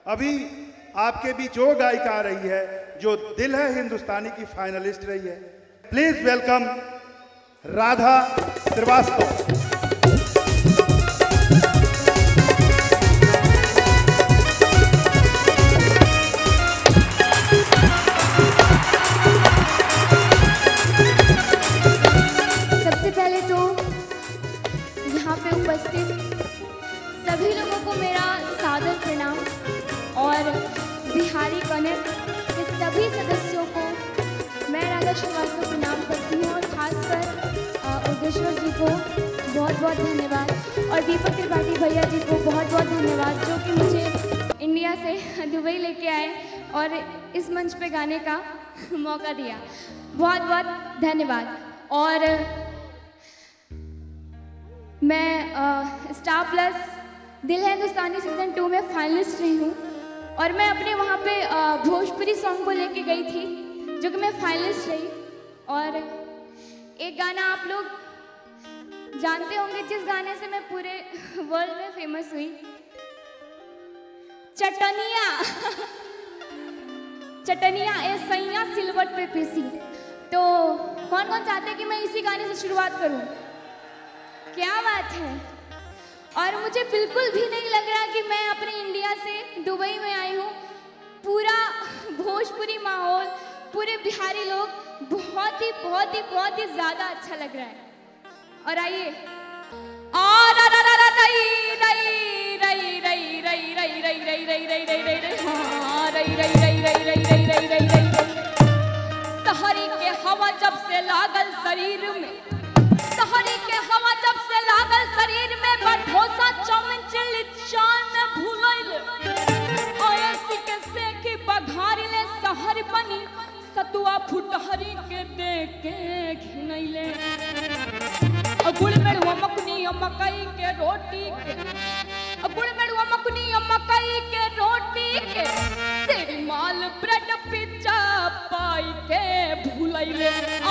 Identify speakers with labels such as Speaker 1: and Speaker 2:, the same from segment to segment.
Speaker 1: अभी आपके बीच जो गायिका आ रही है, जो दिल है हिंदुस्तानी की फाइनलिस्ट रही है, प्लीज वेलकम राधा श्रीवास्तव।
Speaker 2: सभी लोगों को मेरा सादर प्रणाम और बिहारी कनेक्ट के सभी सदस्यों को मैं राधा श्रीवास्तव प्रणाम करती हूँ और खासकर उदेश्वर जी को बहुत बहुत धन्यवाद और दीपक त्रिपाठी भैया जी को बहुत बहुत धन्यवाद जो कि मुझे इंडिया से दुबई लेके आए और इस मंच पे गाने का मौका दिया। बहुत बहुत धन्यवाद। और मैं स्टार प्लस दिल है हिंदुस्तानी सीज़न 2 में फाइनलिस्ट रही हूँ और मैं अपने वहाँ पे भोजपुरी सॉन्ग को लेके गई थी जो कि मैं फाइनलिस्ट रही। और एक गाना आप लोग जानते होंगे जिस गाने से मैं पूरे वर्ल्ड में फेमस हुई, चटनिया चटनिया ए सैया सिलवट पे पीसी। तो कौन कौन चाहते हैं कि मैं इसी गाने से शुरुआत करूँ? क्या बात है। और मुझे बिल्कुल भी नहीं लग रहा कि मैं अपने इंडिया से दुबई में आई हूँ। पूरा भोजपुरी माहौल, पूरे बिहारी लोग बहुत ही ज़्यादा अच्छा लग रहा है। और आइए सहरी के हवा जब से लागल शरीर में, सहरी के हवा जब से लागल शरीर में, बठोसा चौमिन चिल्ली चान में भूलैल ओएसी के सेकी बघारी ले सहर बनी सतुआ फुटहरी के दे के घिनैले गुड़ मेड़ुआ मकुनी मकई के रोटी के, गुड़ मेड़ुआ मकुनी मकई के रोटी के, सेड़ी माल ब्रेड पिज्जा पाई के भूलैले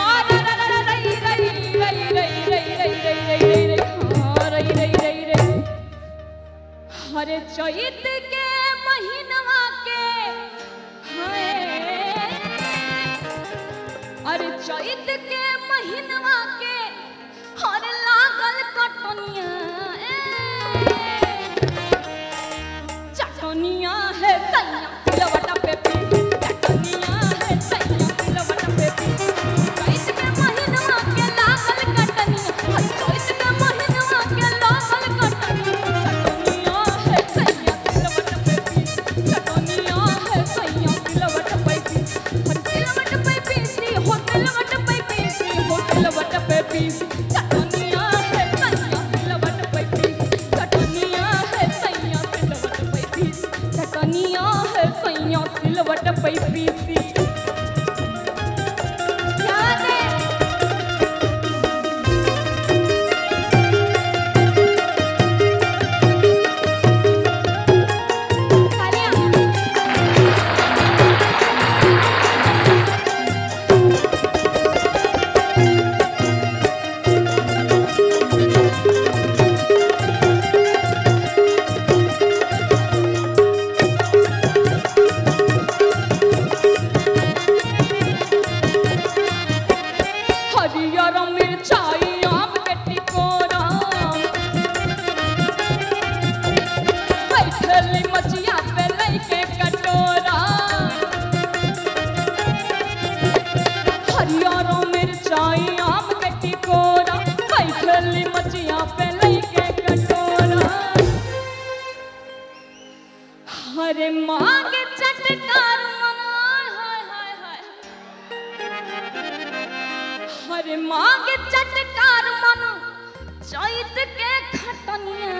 Speaker 2: हरे चैत के महीनवा के, अरे चैत के महीनवा के हर लागल कटनिया चटनिया है सैया सिलवटा पे पीस, चटनिया है सैया सिलवटा पे पीस। चैत के महीनवा के लागल कटनिया, हर चैत के महीनवा के लागल कटनिया, चटनिया है सैया सिलवटा पे पीस, चटनिया है सैया सिलवटा पे पीस। हर सिलवटा पे पीसी हो सिलवटा पे पीसी हो सिलवटा पे पीस, चटनिया है सैया सिलवटा पे पीस, चटनिया है सैया सिलवटा पे पीस, चटनिया है सैया सिलवटा पे पीसी। याद है हरियर मिर्चाई आम के टिकोरा, बैठली मचिया पे लइके कटोरा, हरियर मिर्चाई आम के टिकोरा, बैठली मचिया पे लइके कटोरा। हरे मांग चटकार हरे मांग चटकार मन चैत के खटनिया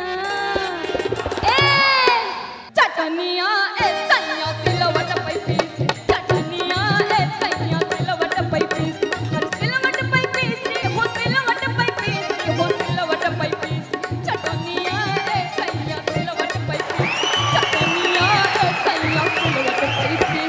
Speaker 2: ए चटनिया ए सैया सिलवट पे पीस, चटनिया ए सैया सिलवट पे पीस। हर सिलवट पे पीसी हो सिलवट पे पीसी हो सिलवट पे पीस, चटनिया ए सैया सिलवट पे पीस, चटनिया ए सैया सिलवट पे पीसी।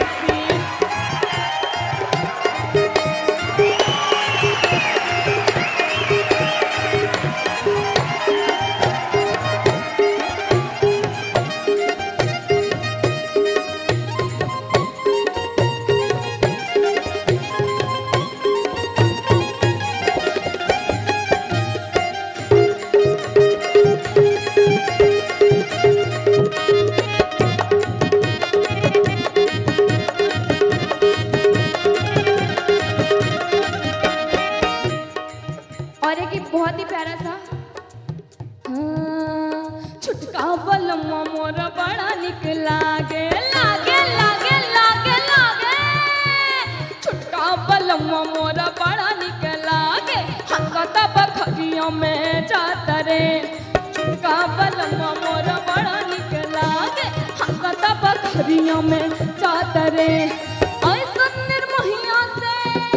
Speaker 2: बखरिया में जाता रे छोटका बलमा मोर बड़ा निक लागे हंसता बखरिया में जाता रे ऐसा निर्मोहिया से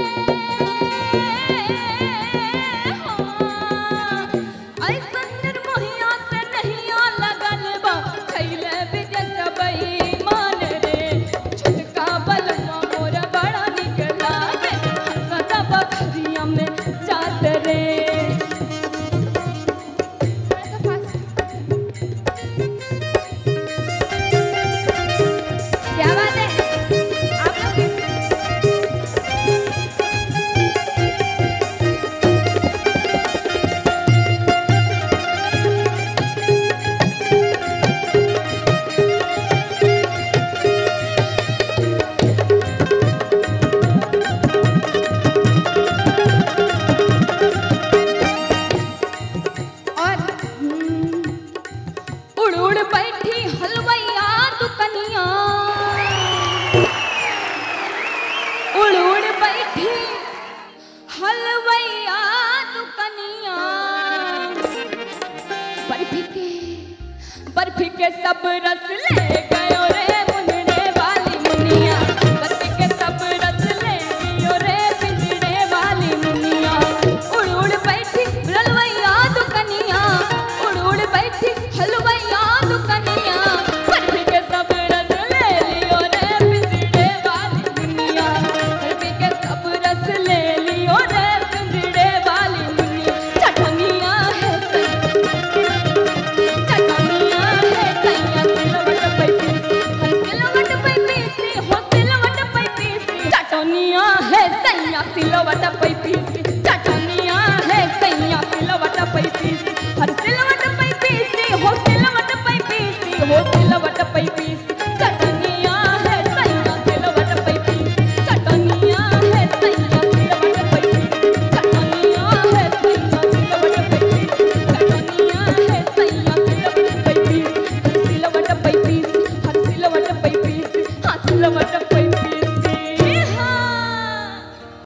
Speaker 2: ऐसा निर्मोहिया से नहीं लगल बा छैले विदेश बेईमान रे छोटका बलमा मोर बड़ा निक लागे हंसता बखरिया में जाता रे क्या बात है आप लोग और उड़ उड़ बैठी हलवैया दुकनिया उड़ उड़ बैठी हलवैया दुकनिया बर्फी के सब रस ले गयो रे मुन्ने वाली मुनिया बर्फी के सब रस ले गयो रे पिंजड़े वाली मुनिया उड़ उड़ बैठी हलवैया दुकनिया उड़ उड़ बैठी हलवैया दुकनिया बर्फी के सब रस ले लियो रे पिंजड़े वाली मुनिया बर्फी के सब रस ले लियो रे पिंजड़े वाली मुनिया चटनिया है चटनिया है सैया सिलवट पे पीसी सिलवट पे पीसी हो सिलवट पे पीसी चटनिया है सैया सिलवट पे पीसी चटनिया है सैया सिलवट पे पीसी हर सिलवट पे पीसी हो सिलवट पे पीसी हो सिलवट पे पीसी चटनिया है सैया सिलवट पे पीसी चटनिया है सैया सिलवट पे पीसी चटनिया है सैया सिलवट पे पीसी चटनिया है सैया सिलवट पे पीसी सिलवट पे पीसी हर सिलवट पे पीसी हाँ सिलवट पे पीसी